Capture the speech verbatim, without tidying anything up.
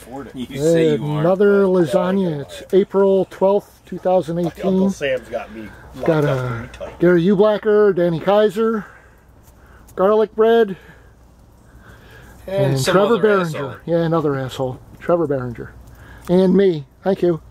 afford it. You say you are. Another lasagna. It's April twelfth, two thousand eighteen. Uncle Sam's got me locked Got up a pretty tight. Gary Ublacker, Danny Kaiser, garlic bread, And, and some Trevor other Behringer. asshole. Yeah, another asshole. Trevor Behringer. And me. Thank you.